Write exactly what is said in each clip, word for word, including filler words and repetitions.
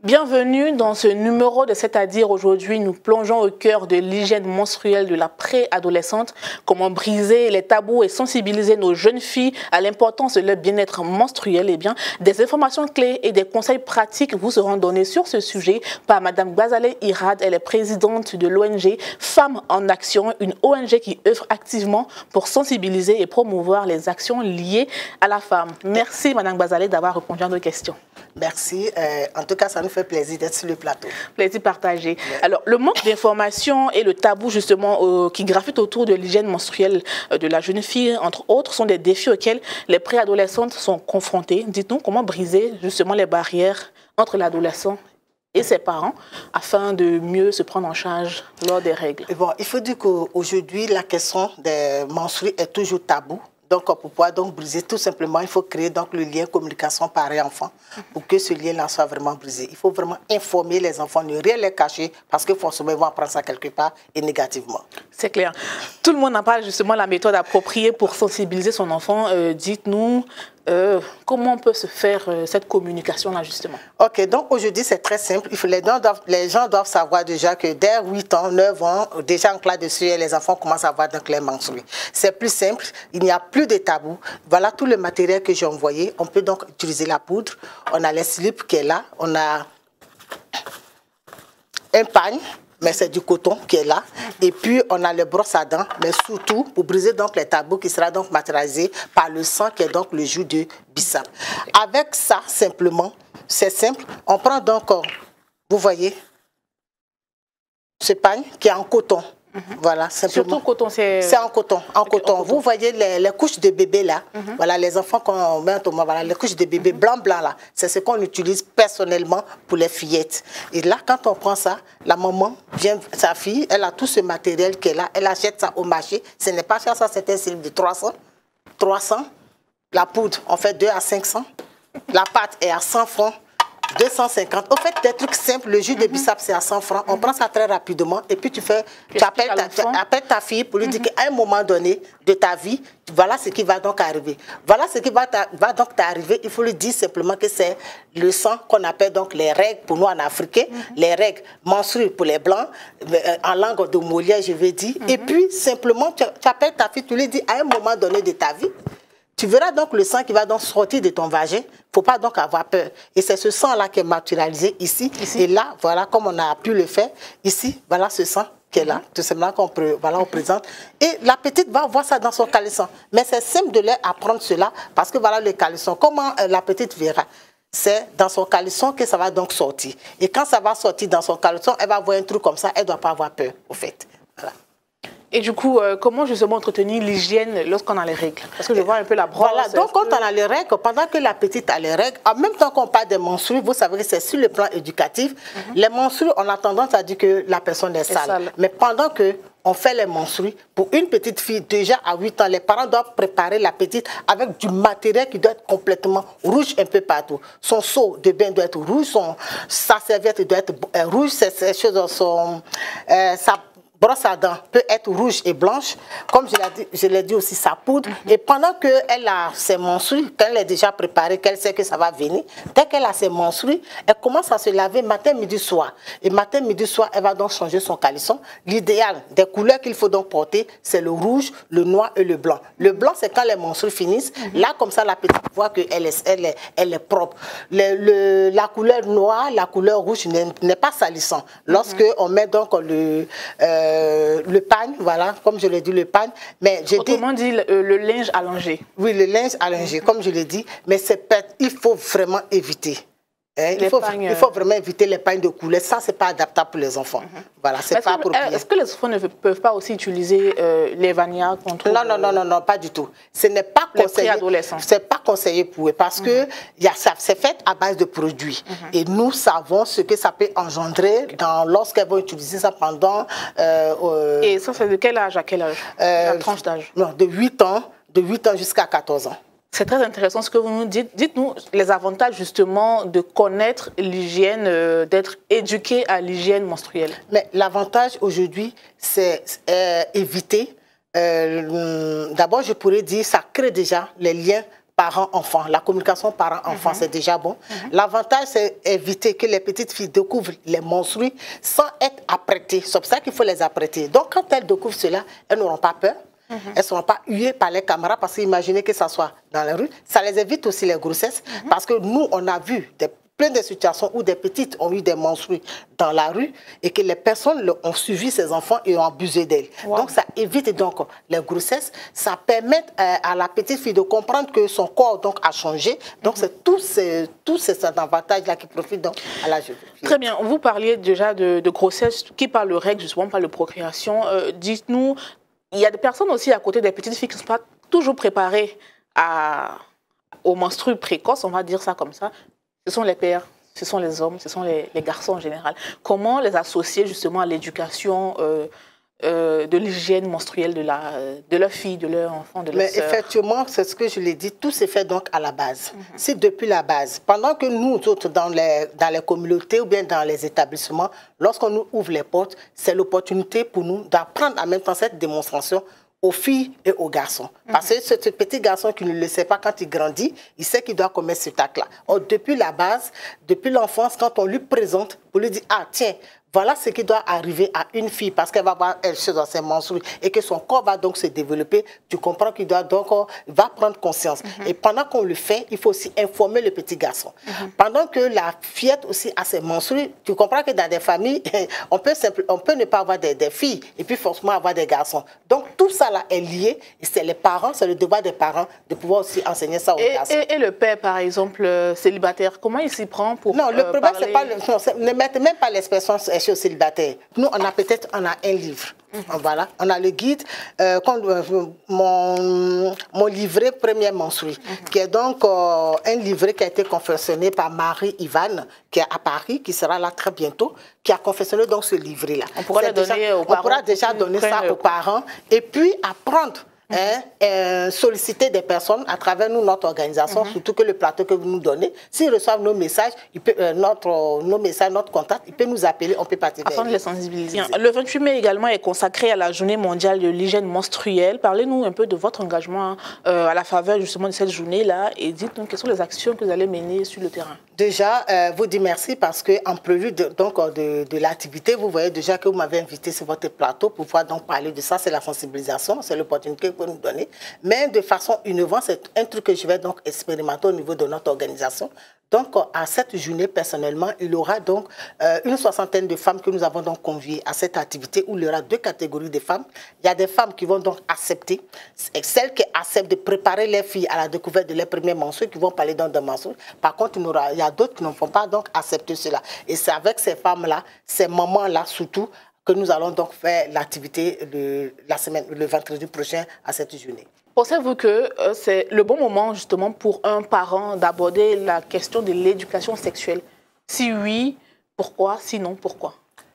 Bienvenue dans ce numéro de C'est-à-dire. Aujourd'hui, nous plongeons au cœur de l'hygiène menstruelle de la préadolescente, comment briser les tabous et sensibiliser nos jeunes filles à l'importance de leur bien-être menstruel. Eh bien, des informations clés et des conseils pratiques vous seront donnés sur ce sujet par Madame Ghazaleh Irad. Elle est présidente de l'O N G Femmes en Action, une O N G qui œuvre activement pour sensibiliser et promouvoir les actions liées à la femme. Merci Madame Ghazaleh d'avoir répondu à nos questions. Merci. Euh, en tout cas, ça nous fait plaisir d'être sur le plateau. Plaisir partagé. Ouais. Alors, le manque d'informations et le tabou, justement, euh, qui gravitent autour de l'hygiène menstruelle euh, de la jeune fille, entre autres, sont des défis auxquels les préadolescentes sont confrontées. Dites-nous comment briser, justement, les barrières entre l'adolescent et ses parents afin de mieux se prendre en charge lors des règles. Et bon, il faut dire qu'aujourd'hui, la question des menstrues est toujours tabou. Donc, pour pouvoir donc briser, tout simplement, il faut créer donc le lien communication parent-enfant pour que ce lien-là soit vraiment brisé. Il faut vraiment informer les enfants, ne rien les cacher, parce que forcément, ils vont apprendre ça quelque part et négativement. C'est clair. Tout le monde n'a pas justement la méthode appropriée pour sensibiliser son enfant. Euh, Dites-nous euh, comment on peut se faire euh, cette communication-là, justement. Ok, donc aujourd'hui, c'est très simple. Il faut, les, gens doivent, les gens doivent savoir déjà que dès huit ans, neuf ans, déjà en classe de C E, les enfants commencent à avoir donc les menstrues. C'est plus simple, il n'y a plus de tabou. Voilà tout le matériel que j'ai envoyé. On peut donc utiliser la poudre. On a les slips qui est là. On a un pagne, mais c'est du coton qui est là. Et puis, on a le brosse à dents, mais surtout pour briser donc les tabous qui sera donc matérialisé par le sang qui est donc le jus de bissap. Avec ça, simplement, c'est simple. On prend donc, vous voyez, ce pagne qui est en coton. Mm-hmm. Voilà, simplement. Surtout coton, c'est... C'est en coton, en okay, coton. En coton. Vous voyez les, les couches de bébé là, mm-hmm. Voilà, les enfants qu'on met en tomate, voilà, les couches de bébé mm-hmm. blanc blanc là, c'est ce qu'on utilise personnellement pour les fillettes. Et là, quand on prend ça, la maman vient, sa fille, elle a tout ce matériel qu'elle a, elle achète ça au marché. Ce n'est pas cher, ça, c'est un slip de trois cents. trois cents. La poudre, on fait deux à cinq cents. La pâte est à cent francs. deux cent cinquante. Au fait, des trucs simples, le jus mm-hmm. de bissap, c'est à cent francs. On mm-hmm. prend ça très rapidement et puis tu fais, tu appelles ta, tu appelles ta fille pour lui mm-hmm. dire qu'à un moment donné de ta vie, voilà ce qui va donc arriver. Voilà ce qui va, va donc t'arriver. Il faut lui dire simplement que c'est le sang qu'on appelle donc les règles pour nous en africain, mm-hmm. les règles menstruelles pour les blancs, en langue de Molière, je vais dire. Mm-hmm. Et puis, simplement, tu, tu appelles ta fille, tu lui dis à un moment donné de ta vie, tu verras donc le sang qui va donc sortir de ton vagin. Il ne faut pas donc avoir peur. Et c'est ce sang-là qui est matérialisé ici. ici. Et là, voilà, comme on a pu le faire, ici, voilà ce sang qui est là. Tout simplement qu'on voilà, on présente. Et la petite va voir ça dans son caleçon. Mais c'est simple de leur apprendre cela parce que voilà le caleçon. Comment euh, la petite verra? C'est dans son caleçon que ça va donc sortir. Et quand ça va sortir dans son caleçon, elle va voir un truc comme ça, elle ne doit pas avoir peur, au fait. Voilà. Et du coup, euh, comment justement entretenir l'hygiène lorsqu'on a les règles? Parce que je vois un peu la brosse. Voilà, donc quand on a les règles, pendant que la petite a les règles, en même temps qu'on parle des menstrues, vous savez que c'est sur le plan éducatif. Mm-hmm. Les menstrues, on a tendance à dire que la personne est sale. sale. Mais pendant que on fait les menstrues, pour une petite fille, déjà à huit ans, les parents doivent préparer la petite avec du matériel qui doit être complètement rouge un peu partout. Son seau de bain doit être rouge, son, sa serviette doit être euh, rouge, ces, ces choses sont... Euh, sa, brosse à dents peut être rouge et blanche, comme je l'ai dit aussi, sa poudre. Mm-hmm. Et pendant qu'elle a ses menstrues, qu'elle est déjà préparée, qu'elle sait que ça va venir, dès qu'elle a ses menstrues, elle commence à se laver matin, midi, soir. Et matin, midi, soir, elle va donc changer son caleçon. L'idéal des couleurs qu'il faut donc porter, c'est le rouge, le noir et le blanc. Le blanc, c'est quand les menstrues finissent. Mm-hmm. Là, comme ça, la petite voit qu'elle est, elle est, elle est propre. Le, le, la couleur noire, la couleur rouge n'est pas salissant. Lorsque mm-hmm. on met donc le... Euh, Euh, le pagne, voilà, comme je l'ai dit, le pagne. Mais Autrement dit, le, euh, le linge allongé. Oui, le linge allongé, mm-hmm. comme je l'ai dit. Mais il faut vraiment éviter. Hein, il, faut, pagnes, il faut vraiment éviter les pagnes de couleur. Ça, ce n'est pas adaptable pour les enfants. Mm-hmm. Voilà, c'est pas approprié. Est-ce que les enfants ne peuvent pas aussi utiliser euh, les vanières contre... Non, non, non, non, non, pas du tout. Ce n'est pas conseillé. C'est pas conseillé pour eux parce mm-hmm. que c'est fait à base de produits. Mm-hmm. Et nous savons ce que ça peut engendrer dans lorsqu'elles vont utiliser ça pendant... Euh, euh, Et ça, c'est de quel âge à quel âge? euh, La tranche d'âge? Non, de huit ans, de huit ans jusqu'à quatorze ans. C'est très intéressant ce que vous nous dites. Dites-nous les avantages justement de connaître l'hygiène, euh, d'être éduqué à l'hygiène menstruelle. Mais l'avantage aujourd'hui, c'est euh, éviter. Euh, D'abord, je pourrais dire, ça crée déjà les liens parents-enfants. La communication parents-enfants, mm-hmm. c'est déjà bon. Mm-hmm. L'avantage, c'est éviter que les petites filles découvrent les menstrues sans être apprêtées. C'est pour ça qu'il faut les apprêter. Donc, quand elles découvrent cela, elles n'auront pas peur. Mm-hmm. Elles ne seront pas huées par les camarades parce qu'imaginez que ça soit dans la rue. Ça les évite aussi les grossesses mm-hmm. parce que nous, on a vu des plein de situations où des petites ont eu des menstrues dans la rue et que les personnes ont suivi ces enfants et ont abusé d'elles. Wow. Donc, ça évite donc les grossesses. Ça permet euh, à la petite fille de comprendre que son corps donc, a changé. Donc, mm-hmm. c'est tous ces, tous ces avantages-là qui profitent donc à la jeune fille. Très bien. Vous parliez déjà de, de grossesse qui parle de règles, justement, pas de procréation. Euh, dites-nous, il y a des personnes aussi à côté des petites filles qui ne sont pas toujours préparées à, aux menstrues précoces, on va dire ça comme ça. Ce sont les pères, ce sont les hommes, ce sont les, les garçons en général. Comment les associer justement à l'éducation euh, euh, de l'hygiène menstruelle de, la, de leur fille, de leur enfant, de leur Mais sœur? Effectivement, c'est ce que je l'ai dit, tout s'est fait donc à la base. Mm-hmm. C'est depuis la base. Pendant que nous autres, dans les, dans les communautés ou bien dans les établissements, lorsqu'on nous ouvre les portes, c'est l'opportunité pour nous d'apprendre en même temps cette démonstration aux filles et aux garçons. Parce que ce petit garçon qui ne le sait pas quand il grandit, il sait qu'il doit commettre cet acte-là. Or, depuis la base, depuis l'enfance, quand on lui présente, on lui dit « Ah, tiens, voilà ce qui doit arriver à une fille parce qu'elle va avoir elle dans ses menstrues et que son corps va donc se développer. Tu comprends qu'il doit donc va prendre conscience. Mm-hmm. Et pendant qu'on le fait, il faut aussi informer le petit garçon. Mm-hmm. Pendant que la fillette aussi a ses menstrues, tu comprends que dans des familles, on peut, simple, on peut ne pas avoir des, des filles et puis forcément avoir des garçons. Donc tout ça là est lié et c'est les parents, c'est le devoir des parents de pouvoir aussi enseigner ça aux et, garçons. Et, et le père, par exemple, euh, célibataire, comment il s'y prend pour Non, le euh, problème, parler... c'est pas le... Non, ne mettez même pas l'expression chez célibataire. Nous, on a peut-être on a un livre. Mm-hmm. Voilà. On a le guide, euh, quand, euh, mon, mon livret Première menstruée, mm-hmm. qui est donc euh, un livret qui a été confectionné par Marie-Yvonne, qui est à Paris, qui sera là très bientôt, qui a confectionné donc ce livret-là. On pourra, le déjà, donner aux on parents, pourra déjà donner ça aux parents et puis apprendre. Hein, euh, solliciter des personnes à travers nous, notre organisation, mm-hmm. surtout que le plateau que vous nous donnez, s'ils reçoivent nos messages, il peut, euh, notre, euh, nos messages, notre contact, ils peuvent nous appeler, on peut participer. Afin de les sensibiliser. Le vingt-huit mai également est consacré à la journée mondiale de l'hygiène menstruelle. Parlez-nous un peu de votre engagement euh, à la faveur justement de cette journée-là et dites-nous quelles sont les actions que vous allez mener sur le terrain. Déjà, euh, vous dis merci parce qu'en prévu de, donc, de, de l'activité, vous voyez déjà que vous m'avez invité sur votre plateau pour pouvoir donc parler de ça. C'est la sensibilisation, c'est l'opportunité que vous nous donnez. Mais de façon innovante, c'est un truc que je vais donc expérimenter au niveau de notre organisation. Donc, à cette journée, personnellement, il y aura donc euh, une soixantaine de femmes que nous avons donc conviées à cette activité où il y aura deux catégories de femmes. Il y a des femmes qui vont donc accepter, celles qui acceptent de préparer les filles à la découverte de leurs premiers menstrues, qui vont parler donc de menstrues. Par contre, il y, aura, il y a d'autres qui ne vont pas donc accepter cela. Et c'est avec ces femmes-là, ces mamans-là surtout, que nous allons donc faire l'activité de la semaine, le vendredi prochain à cette journée. Pensez-vous que euh, c'est le bon moment justement pour un parent d'aborder la question de l'éducation sexuelle? Si oui, pourquoi? Sinon, pourquoi?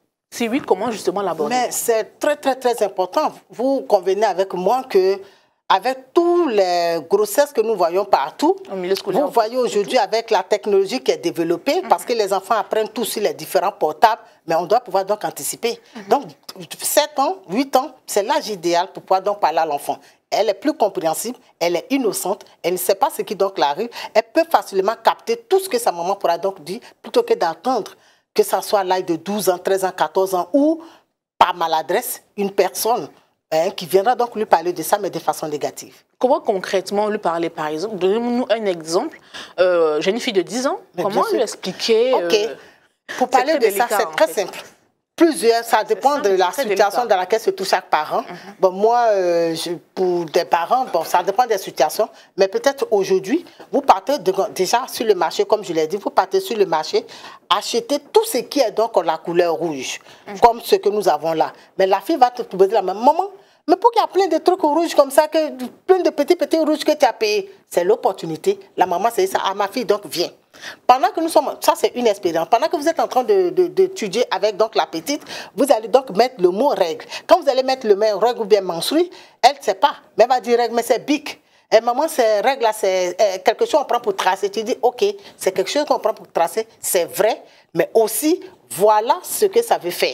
Si oui, comment justement l'aborder? Mais c'est très très très important. Vous convenez avec moi que avec toutes les grossesses que nous voyons partout, vous voyez aujourd'hui avec la technologie qui est développée, mm-hmm. parce que les enfants apprennent tous sur les différents portables, mais on doit pouvoir donc anticiper. Mm-hmm. Donc, sept ans, huit ans, c'est l'âge idéal pour pouvoir donc parler à l'enfant. Elle est plus compréhensible, elle est innocente, elle ne sait pas ce qui donc l'arrive, elle peut facilement capter tout ce que sa maman pourra donc dire, plutôt que d'attendre que ça soit à l'âge de douze ans, treize ans, quatorze ans, ou par maladresse, une personne Hein, qui viendra donc lui parler de ça, mais de façon négative. Comment concrètement lui parler, par exemple? Donnez-nous un exemple. Euh, J'ai une fille de dix ans. Mais comment lui expliquer? Ok. Euh, Pour parler de délicat, ça, c'est très fait. simple. Plusieurs, ça dépend simple, de la situation délicat. dans laquelle se trouve chaque parent. Mm-hmm. Bon, moi, euh, je, pour des parents, bon, ça dépend des situations. Mais peut-être aujourd'hui, vous partez de, déjà sur le marché, comme je l'ai dit, vous partez sur le marché, achetez tout ce qui est donc la couleur rouge, mm-hmm. comme ce que nous avons là. Mais la fille va te poser la même maman. Mais pourquoi il y a plein de trucs rouges comme ça, que, plein de petits, petits rouges que tu as payés? C'est l'opportunité. La maman, c'est ça. Ah, ma fille, donc, viens. Pendant que nous sommes, ça c'est une expérience, pendant que vous êtes en train d'étudier de, de, avec donc la petite, vous allez donc mettre le mot règle. Quand vous allez mettre le mot règle ou bien menstruée, elle ne sait pas, mais elle va dire règle, mais c'est bic. Et maman, c'est règle là, c'est euh, quelque chose qu'on prend pour tracer. Tu dis, ok, c'est quelque chose qu'on prend pour tracer, c'est vrai, mais aussi, voilà ce que ça veut faire.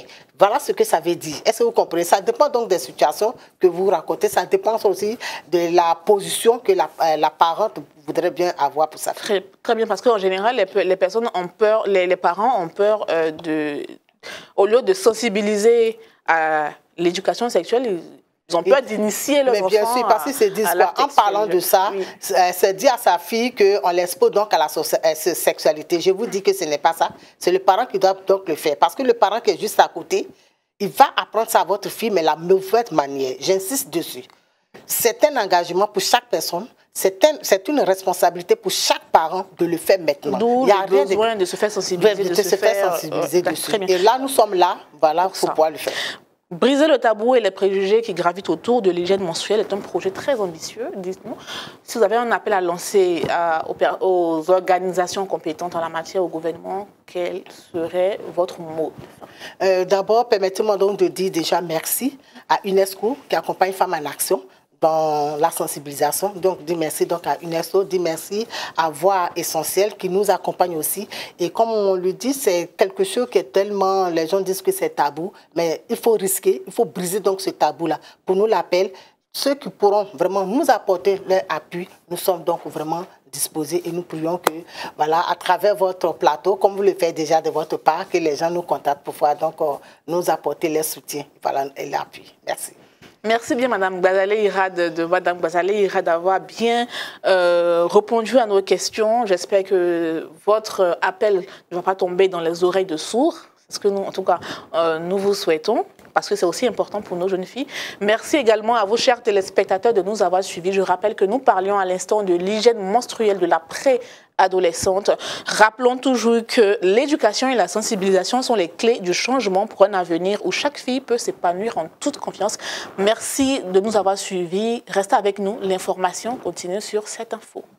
Voilà ce que ça veut dire. Est-ce que vous comprenez? Ça dépend donc des situations que vous racontez. Ça dépend aussi de la position que la, euh, la parente voudrait bien avoir pour sa fille. Très, très bien, parce qu'en général, les, les personnes ont peur, les, les parents ont peur euh, de... Au lieu de sensibiliser à l'éducation sexuelle, ils Ils ont peur d'initier leurs enfants. Mais bien sûr, parce qu'ils se disent quoi? En parlant de ça, oui. c'est dire à sa fille qu'on l'expose donc à la sexualité. Je vous dis que ce n'est pas ça. C'est le parent qui doit donc le faire. Parce que le parent qui est juste à côté, il va apprendre ça à votre fille, mais la mauvaise manière. J'insiste dessus. C'est un engagement pour chaque personne. C'est un, une responsabilité pour chaque parent de le faire maintenant. D'où le besoin de... de se faire sensibiliser. De, de se, se faire, faire sensibiliser euh, dessus. Et là, nous sommes là, voilà, pour, pour pouvoir le faire. Briser le tabou et les préjugés qui gravitent autour de l'hygiène menstruelle est un projet très ambitieux. Dites-nous, si vous avez un appel à lancer à, aux, aux organisations compétentes en la matière, au gouvernement, quel serait votre mot? euh, D'abord, permettez-moi donc de dire déjà merci à UNESCO qui accompagne Femmes en Action dans la sensibilisation. Donc, dis merci donc à UNESCO, dis merci à Voix Essentielle qui nous accompagne aussi. Et comme on le dit, c'est quelque chose qui est tellement... Les gens disent que c'est tabou, mais il faut risquer, il faut briser donc ce tabou-là. Pour nous, l'appel, ceux qui pourront vraiment nous apporter leur appui, nous sommes donc vraiment disposés et nous prions que, voilà, à travers votre plateau, comme vous le faites déjà de votre part, que les gens nous contactent pour pouvoir donc nous apporter leur soutien, voilà, et l'appui. Merci. Merci bien, Madame Gbazalé Ira, de, de Madame Gbazalé Ira d'avoir bien euh, répondu à nos questions. J'espère que votre appel ne va pas tomber dans les oreilles de sourds. C'est ce que nous, en tout cas, euh, nous vous souhaitons, parce que c'est aussi important pour nos jeunes filles. Merci également à vous, chers téléspectateurs, de nous avoir suivis. Je rappelle que nous parlions à l'instant de l'hygiène menstruelle de la pré-adolescente. Rappelons toujours que l'éducation et la sensibilisation sont les clés du changement pour un avenir où chaque fille peut s'épanouir en toute confiance. Merci de nous avoir suivis. Restez avec nous. L'information continue sur cette info.